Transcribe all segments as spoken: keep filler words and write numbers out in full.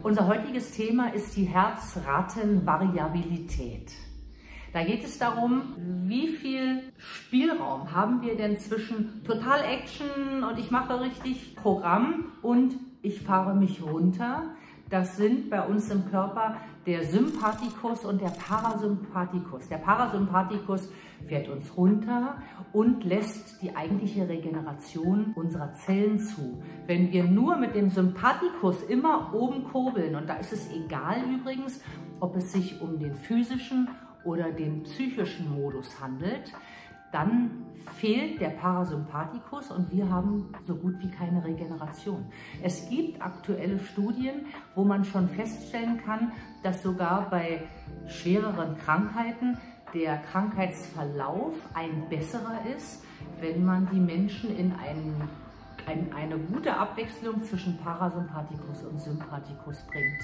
Unser heutiges Thema ist die Herzratenvariabilität. Da geht es darum, wie viel Spielraum haben wir denn zwischen total Action und ich mache richtig Programm und ich fahre mich runter. Das sind bei uns im Körper der Sympathikus und der Parasympathikus. Der Parasympathikus fährt uns runter und lässt die eigentliche Regeneration unserer Zellen zu. Wenn wir nur mit dem Sympathikus immer oben kurbeln, und da ist es egal übrigens, ob es sich um den physischen oder den psychischen Modus handelt, dann fehlt der Parasympathikus und wir haben so gut wie keine Regeneration. Es gibt aktuelle Studien, wo man schon feststellen kann, dass sogar bei schwereren Krankheiten der Krankheitsverlauf ein besserer ist, wenn man die Menschen in einen, ein, eine gute Abwechslung zwischen Parasympathikus und Sympathikus bringt.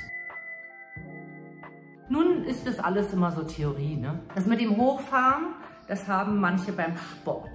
Nun ist das alles immer so Theorie, ne? Das mit dem Hochfahren, das haben manche beim Sport.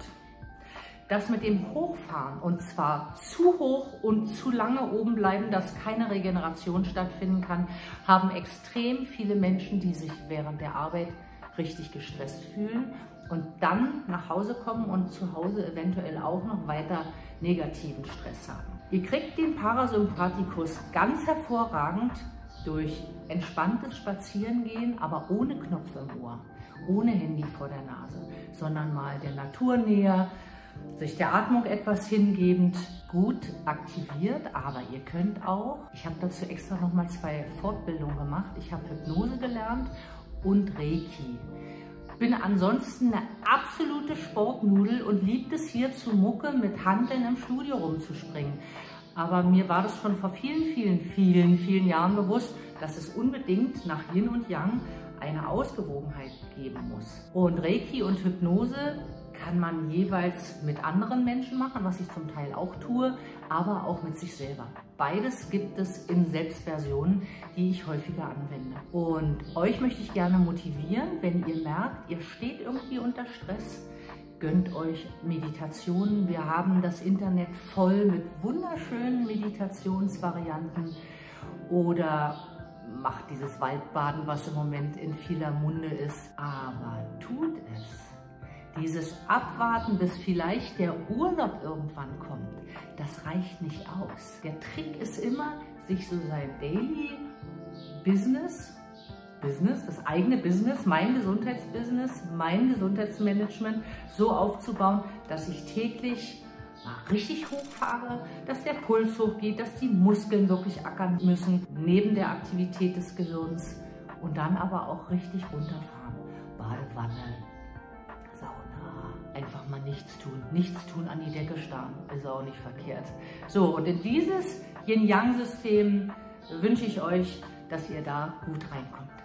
Das mit dem Hochfahren, und zwar zu hoch und zu lange oben bleiben, dass keine Regeneration stattfinden kann, haben extrem viele Menschen, die sich während der Arbeit richtig gestresst fühlen und dann nach Hause kommen und zu Hause eventuell auch noch weiter negativen Stress haben. Ihr kriegt den Parasympathikus ganz hervorragend durch entspanntes Spazierengehen, aber ohne Knopf im Ohr, ohne Handy vor der Nase, sondern mal der Natur näher, sich der Atmung etwas hingebend, gut aktiviert. Aber ihr könnt auch, ich habe dazu extra noch mal zwei Fortbildungen gemacht, ich habe Hypnose gelernt und Reiki. Bin ansonsten eine absolute Sportnudel und liebt es hier zu Mucke mit Hanteln im Studio rumzuspringen. Aber mir war das schon vor vielen, vielen, vielen, vielen Jahren bewusst, dass es unbedingt nach Yin und Yang eine Ausgewogenheit geben muss. Und Reiki und Hypnose kann man jeweils mit anderen Menschen machen, was ich zum Teil auch tue, aber auch mit sich selber. Beides gibt es in Selbstversionen, die ich häufiger anwende. Und euch möchte ich gerne motivieren, wenn ihr merkt, ihr steht irgendwie unter Stress, gönnt euch Meditationen. Wir haben das Internet voll mit wunderschönen Meditationsvarianten oder macht dieses Waldbaden, was im Moment in vieler Munde ist. Aber tut es. Dieses Abwarten, bis vielleicht der Urlaub irgendwann kommt, das reicht nicht aus. Der Trick ist immer, sich so sein Daily Business Business, das eigene Business, mein Gesundheitsbusiness, mein Gesundheitsmanagement so aufzubauen, dass ich täglich mal richtig hochfahre, dass der Puls hochgeht, dass die Muskeln wirklich ackern müssen, neben der Aktivität des Gehirns und dann aber auch richtig runterfahren. Badewanne, Sauna, einfach mal nichts tun, nichts tun, an die Decke starren, ist auch nicht verkehrt. So, und in dieses Yin-Yang-System wünsche ich euch, dass ihr da gut reinkommt.